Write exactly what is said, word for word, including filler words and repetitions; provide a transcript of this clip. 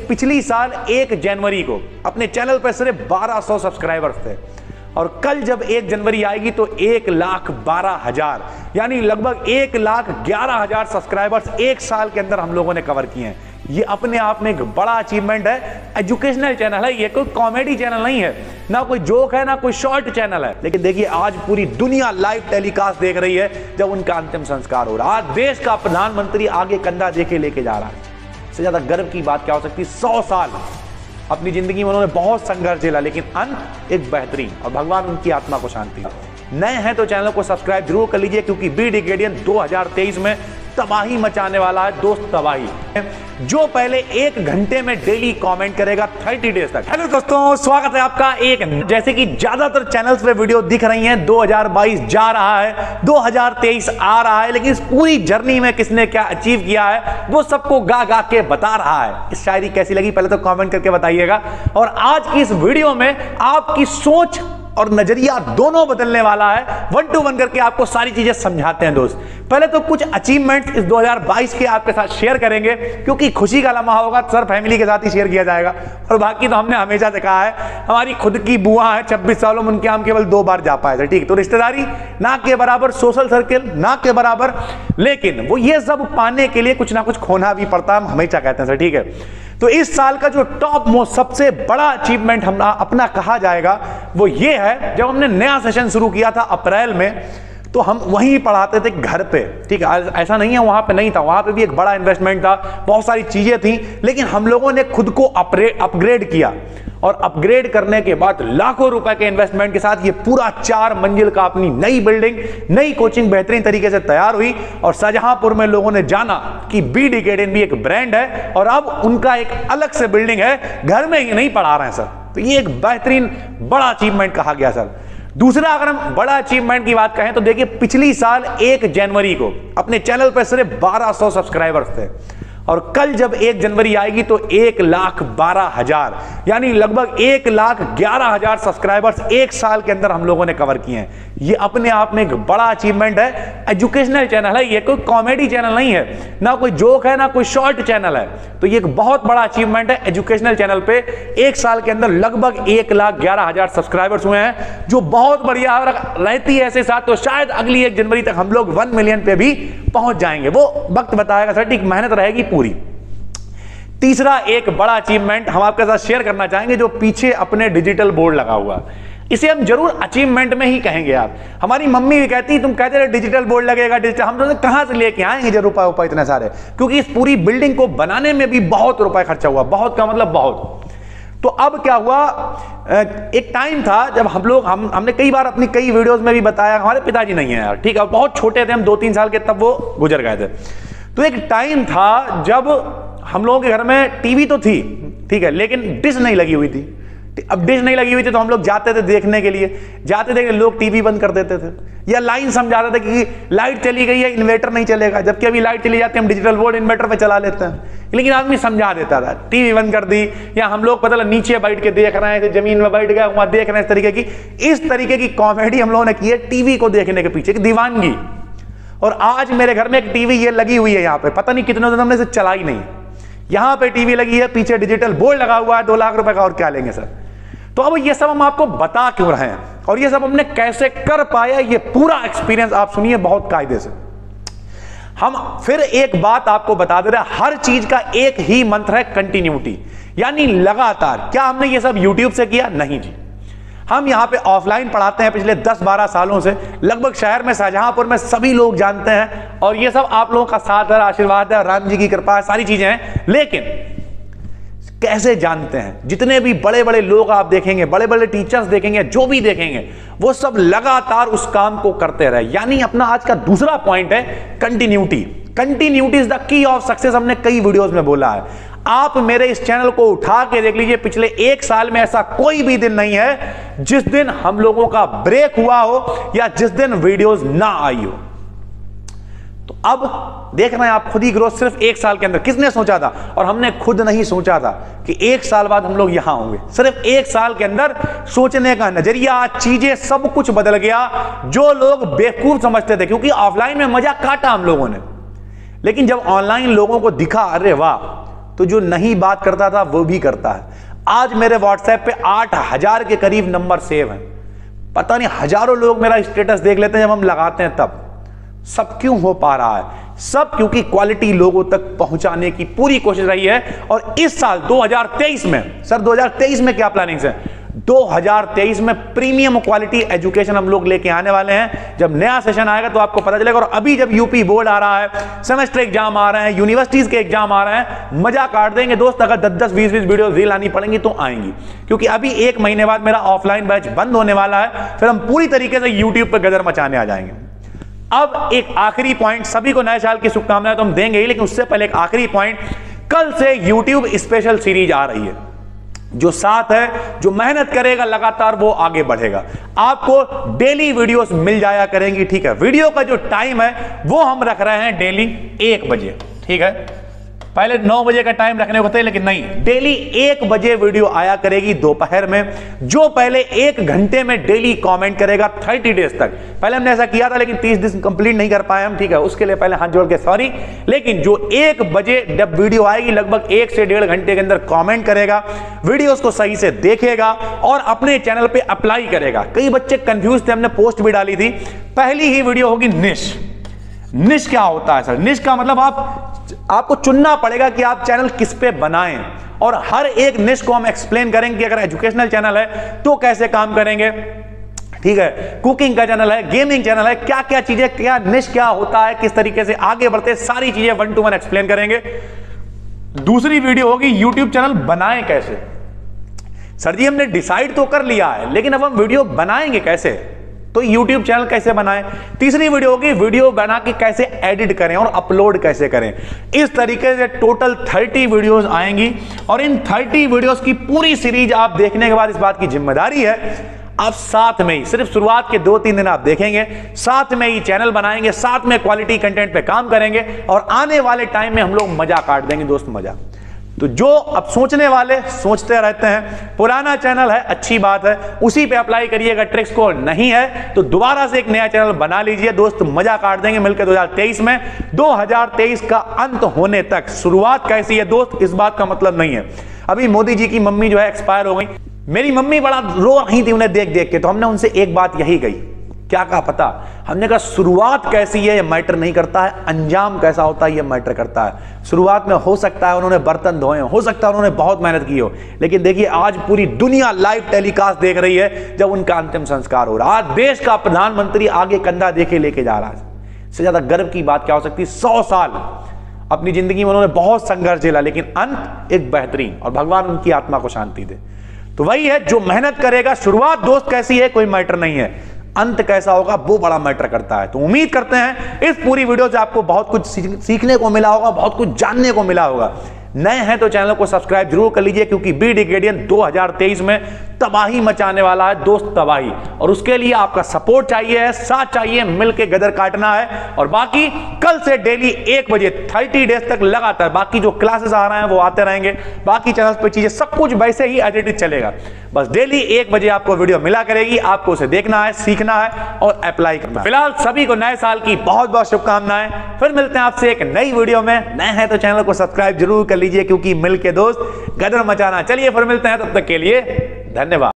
पिछली साल एक जनवरी को अपने चैनल पर सिर्फ बारह सौ सब्सक्राइबर्स थे और कल जब एक जनवरी आएगी तो एक लाख बारह हजार यानी लगभग एक लाख ग्यारह हजार सब्सक्राइबर्स एक साल के अंदर हम लोगों ने कवर किए हैं। ये अपने आप में एक बड़ा अचीवमेंट है। एजुकेशनल चैनल है, ये कोई कॉमेडी चैनल नहीं है, ना कोई जोक है, ना कोई शॉर्ट चैनल है। लेकिन देखिए आज पूरी दुनिया लाइव टेलीकास्ट देख रही है जब उनका अंतिम संस्कार हो रहा है। आज देश का प्रधानमंत्री आगे कंधा देके लेके जा रहा है। इससे ज्यादा गर्व की बात क्या हो सकती है। सौ साल अपनी जिंदगी में उन्होंने बहुत संघर्ष झेला लेकिन अंत एक बेहतरीन, और भगवान उनकी आत्मा को शांति। नए हैं तो चैनल को सब्सक्राइब जरूर कर लीजिए क्योंकि बी डिकेडियन दो हज़ार तेईस में तबाही मचाने वाला है। दोस्त तबाही जो पहले एक घंटे में डेली कमेंट करेगा तीस डेज तक। हेलो दोस्तों, स्वागत है आपका एक। जैसे कि ज्यादातर चैनल्स पे वीडियो दिख रही हैं, दो हज़ार बाईस जा रहा है, दो हज़ार तेईस आ रहा है, लेकिन इस पूरी जर्नी में किसने क्या अचीव किया है वो सबको गा गा के बता रहा है। इस शायरी कैसी लगी पहले तो कमेंट करके बताइएगा। और आज की इस वीडियो में आपकी सोच और नजरिया दोनों बदलने वाला है। वन टू वन करके आपको सारी चीजें समझाते हैं दोस्त। पहले तो कुछ अचीवमेंट्स इस दो हज़ार बाईस के आपके साथ शेयर करेंगे क्योंकि खुशी का लम्हा होगा सर फैमिली के साथ ही शेयर किया जाएगा। और बाकी तो हमने हमेशा से कहा है, हमारी खुद की बुआ है, छब्बीस सालों में उनके हम केवल दो बार जा पाए थे, ठीक। तो रिश्तेदारी ना के बराबर, सोशल सर्किल ना के बराबर, लेकिन वो ये सब पाने के लिए कुछ ना कुछ खोना भी पड़ता है, हम हमेशा कहते हैं सर, ठीक है। तो इस साल का जो टॉप मोस्ट सबसे बड़ा अचीवमेंट हम अपना कहा जाएगा वो ये है, जब हमने नया सेशन शुरू किया था अप्रैल में तो हम वहीं पढ़ाते थे घर पे, ठीक है। ऐसा नहीं है वहां पे नहीं था, वहां पे भी एक बड़ा इन्वेस्टमेंट था, बहुत सारी चीजें थी, लेकिन हम लोगों ने खुद को अपग्रेड किया और अपग्रेड करने के बाद लाखों रुपए के इन्वेस्टमेंट के साथ ये पूरा चार मंजिल का अपनी नई बिल्डिंग, नई कोचिंग बेहतरीन तरीके से तैयार हुई। और शाहजहांपुर में लोगों ने जाना कि बी डिकेडियन भी एक ब्रांड है और अब उनका एक अलग से बिल्डिंग है, घर में ही नहीं पढ़ा रहे हैं सर। तो ये एक बेहतरीन बड़ा अचीवमेंट कहा गया सर। दूसरा अगर हम बड़ा अचीवमेंट की बात कहें तो देखिए पिछली साल एक जनवरी को अपने चैनल पर सिर्फ बारह सौ सब्सक्राइबर्स थे और कल जब एक जनवरी आएगी तो एक लाख बारह हजार यानी लगभग एक लाख ग्यारह हजार सब्सक्राइबर्स एक साल के अंदर हम लोगों ने कवर किए हैं। ये अपने आप में एक बड़ा अचीवमेंट है। एजुकेशनल चैनल है, ये कोई कॉमेडी चैनल नहीं है, ना कोई जोक है, ना कोई शॉर्ट चैनल है। तो ये एक बहुत बड़ा अचीवमेंट है। एजुकेशनल चैनल पे एक साल के अंदर लगभग एक लाख ग्यारह हजार सब्सक्राइबर्स हुए हैं, जो बहुत बढ़िया। और रहती है ऐसे साथ तो शायद अगली एक जनवरी तक हम लोग वन मिलियन पे भी पहुंच जाएंगे, वो वक्त बताएगा सर, ठीक। मेहनत रहेगी पूरी। तीसरा एक बड़ा अचीवमेंट हम आपके साथ शेयर करना चाहेंगे, जो पीछे अपने डिजिटल बोर्ड लगा हुआ, इसे हम जरूर अचीवमेंट में ही कहेंगे। आप हमारी मम्मी भी कहती तुम कहते रहे डिजिटल बोर्ड लगेगा, डिजिटल, हम तो कहां से लेके आएंगे जो रुपए रुपए इतने सारे, क्योंकि इस पूरी बिल्डिंग को बनाने में भी बहुत रुपए खर्चा हुआ, बहुत का मतलब बहुत। तो अब क्या हुआ, एक टाइम था जब हम लोग हम हमने कई बार अपनी कई वीडियोस में भी बताया, हमारे पिताजी नहीं है यार, ठीक है, बहुत छोटे थे हम, दो तीन साल के, तब वो गुजर गए थे। तो एक टाइम था जब हम लोगों के घर में टीवी तो थी, ठीक है, लेकिन डिश नहीं लगी हुई थी। अब डिश नहीं लगी हुई थी तो हम लोग जाते थे देखने के लिए, जाते थे लोग टीवी बंद कर देते थे या लाइन समझाते थे कि लाइट चली गई है, इन्वर्टर नहीं चलेगा, जबकि अभी लाइट चली जाती है हम डिजिटल बोर्ड इन्वर्टर पे चला लेते हैं। लेकिन आदमी समझा देता था, टीवी बंद कर दी, या हम लोग पता नीचे बैठ के देख रहे हैं, जमीन में बैठ गए वहां देख रहे हैं, इस तरीके की इस तरीके की कॉमेडी हम लोगों ने की है टीवी को देखने के पीछे की दीवानगी। और आज मेरे घर में एक टीवी ये लगी हुई है यहाँ पे, पता नहीं कितने दिन हमने इसे चलाई नहीं, यहाँ पे टीवी लगी है, पीछे डिजिटल बोर्ड लगा हुआ है, दो लाख रुपए का, और क्या लेंगे सर। तो अब ये सब हम आपको बता क्यों रहे हैं और ये सब हमने कैसे कर पाया, ये पूरा एक्सपीरियंस आप सुनिए बहुत कायदे से। हम फिर एक बात आपको बता दे रहे हैं, हर चीज का एक ही मंत्र है, कंटिन्यूटी, यानी लगातार। क्या हमने ये सब यूट्यूब से किया? नहीं जी, हम यहाँ पे ऑफलाइन पढ़ाते हैं पिछले दस बारह सालों से, लगभग शहर में शाहजहांपुर में सभी लोग जानते हैं, और ये सब आप लोगों का साथ है, आशीर्वाद है, राम जी की कृपा है, सारी चीजें हैं। लेकिन कैसे जानते हैं? जितने भी बड़े बड़े लोग आप देखेंगे, बड़े बड़े टीचर्स देखेंगे, जो भी देखेंगे, वो सब लगातार उस काम को करते रहे। यानी अपना आज का दूसरा पॉइंट है continuity. Continuity is the key of success, हमने कई वीडियोस में बोला है। आप मेरे इस चैनल को उठा के देख लीजिए, पिछले एक साल में ऐसा कोई भी दिन नहीं है जिस दिन हम लोगों का ब्रेक हुआ हो या जिस दिन वीडियोस ना आई हो। तो अब देख रहे हैं आप खुद ही ग्रोथ सिर्फ एक साल के अंदर। किसने सोचा था? और हमने खुद नहीं सोचा था कि एक साल बाद हम लोग यहां होंगे। सिर्फ एक साल के अंदर सोचने का नजरिया, चीजें, सब कुछ बदल गया। जो लोग बेवकूफ समझते थे, क्योंकि ऑफलाइन में मजा काटा हम लोगों ने, लेकिन जब ऑनलाइन लोगों को दिखा, अरे वाह तो जो नहीं बात करता था वो भी करता है। आज मेरे व्हाट्सएप पे आठ हजार के करीब नंबर सेव हैं। पता नहीं हजारों लोग मेरा स्टेटस देख लेते हैं जब हम लगाते हैं तब। सब क्यों हो पा रहा है? सब क्योंकि क्वालिटी लोगों तक पहुंचाने की पूरी कोशिश रही है। और इस साल दो हज़ार तेईस में, सर दो हज़ार तेईस में क्या प्लानिंग्स है? दो हज़ार तेईस में प्रीमियम क्वालिटी एजुकेशन हम लोग लेके आने वाले हैं। जब नया सेशन आएगा तो आपको पता चलेगा। और अभी जब यूपी बोर्ड आ रहा है, सेमेस्टर एग्जाम आ रहे हैं, यूनिवर्सिटीज के एग्जाम आ रहे हैं, मजा काट देंगे दोस्त। अगर दस दस बीस बीस वीडियो रील आनी पड़ेंगी तो आएंगी, क्योंकि अभी एक महीने बाद मेरा ऑफलाइन बैच बंद होने वाला है। फिर हम पूरी तरीके से यूट्यूब पर गदर मचाने आ जाएंगे। अब एक आखिरी पॉइंट, सभी को नए साल की शुभकामनाएं तो हम देंगे ही, लेकिन उससे पहले एक आखिरी पॉइंट, कल से यूट्यूब स्पेशल सीरीज आ रही है। जो साथ है, जो मेहनत करेगा लगातार वो आगे बढ़ेगा। आपको डेली वीडियोस मिल जाया करेंगी, ठीक है। वीडियो का जो टाइम है वो हम रख रहे हैं डेली एक बजे, ठीक है। पहले नौ बजे का टाइम रखने को थे, लेकिन नहीं, डेली एक बजे वीडियो आया करेगी दोपहर में। जो पहले एक घंटे में डेली कमेंट करेगा तीस डेज तक, पहले हमने ऐसा किया था लेकिन तीस दिन कंप्लीट नहीं कर पाए हम, ठीक है। उसके लिए पहले हाथ जोड़ के सॉरी। लेकिन जो एक बजे जब वीडियो आएगी, लगभग एक से डेढ़ घंटे के अंदर कमेंट करेगा, वीडियोस को सही से देखेगा और अपने चैनल पे अप्लाई करेगा। कई बच्चे कंफ्यूज थे, हमने पोस्ट भी डाली थी। पहली ही वीडियो होगी निश। निश क्या होता है सर? निश का मतलब आप आपको चुनना पड़ेगा कि आप चैनल किस पे बनाएं, और हर एक निश को हम एक्सप्लेन करेंगे कि अगर एजुकेशनल चैनल है तो कैसे काम करेंगे, ठीक है। कुकिंग का चैनल है, गेमिंग चैनल है, क्या क्या चीजें, क्या निश क्या होता है, किस तरीके से आगे बढ़ते, सारी चीजें वन टू वन एक्सप्लेन करेंगे। दूसरी वीडियो होगी यूट्यूब चैनल बनाएं कैसे। सर जी हमने डिसाइड तो कर लिया है, लेकिन अब हम वीडियो बनाएंगे कैसे, तो YouTube चैनल कैसे बनाएं। तीसरी वीडियो होगी वीडियो बना के कैसे एडिट करें और अपलोड कैसे करें। इस तरीके से टोटल तीस वीडियोस आएंगी, और इन तीस वीडियोस की पूरी सीरीज आप देखने के बाद इस बात की जिम्मेदारी है, आप साथ में ही, सिर्फ शुरुआत के दो तीन दिन आप देखेंगे, साथ में ही चैनल बनाएंगे, साथ में क्वालिटी कंटेंट पे काम करेंगे, और आने वाले टाइम में हम लोग मजा काट देंगे दोस्त, मजा। तो जो अब सोचने वाले सोचते रहते हैं, पुराना चैनल है अच्छी बात है, उसी पे अप्लाई करिएगा ट्रिक्स को, नहीं है तो दोबारा से एक नया चैनल बना लीजिए दोस्त, मजा काट देंगे मिलकर दो हज़ार तेईस में। दो हज़ार तेईस का अंत होने तक शुरुआत कैसी है दोस्त, इस बात का मतलब नहीं है। अभी मोदी जी की मम्मी जो है एक्सपायर हो गई, मेरी मम्मी बड़ा रो रही थी उन्हें देख देख के, तो हमने उनसे एक बात यही कही, क्या कहा पता, हमने कहा शुरुआत कैसी है ये मैटर नहीं करता है, अंजाम कैसा होता है ये मैटर करता है। शुरुआत में हो सकता है उन्होंने बर्तन धोए, हो सकता है उन्होंने बहुत मेहनत की हो, लेकिन देखिए आज पूरी दुनिया लाइव टेलीकास्ट देख रही है जब उनका अंतिम संस्कार हो रहा है। आज देश का प्रधानमंत्री आगे कंधा देके लेके जा रहा है, इससे ज्यादा गर्व की बात क्या हो सकती है। सौ साल अपनी जिंदगी में उन्होंने बहुत संघर्ष झेला, लेकिन अंत एक बेहतरीन, और भगवान उनकी आत्मा को शांति दे। तो वही है, जो मेहनत करेगा, शुरुआत दोस्त कैसी है कोई मैटर नहीं है, अंत कैसा होगा वो बड़ा मैटर करता है। तो उम्मीद करते हैं इस पूरी वीडियो से आपको बहुत कुछ सीखने को मिला होगा, बहुत कुछ जानने को मिला होगा। नए हैं तो चैनल को सब्सक्राइब जरूर कर लीजिए, क्योंकि बी डिकेडियन दो हज़ार तेईस में तबाही मचाने वाला है दोस्त, तबाही, और उसके लिए आपका सपोर्ट चाहिए, साथ चाहिए, मिलके गदर काटना है। और बाकी कल से डेली एक बजे तीस डेज तक लगातार बाकी जो क्लासेस आ रहे हैं वो आते रहेंगे, बाकी चैनल्स पे चीजें सब कुछ वैसे ही एडिटेड चलेगा। बस डेली एक बजे आपको वीडियो मिला करेगी, आपको उसे देखना है, सीखना है और अप्लाई करना है। फिलहाल सभी को नए साल की बहुत बहुत शुभकामनाएं। फिर मिलते हैं आपसे एक नई वीडियो में। नए हैं तो चैनल को सब्सक्राइब जरूर कर लीजिए, क्योंकि मिलके दोस्त गदर मचाना। चलिए फिर मिलते हैं, तब तक के लिए धन्यवाद।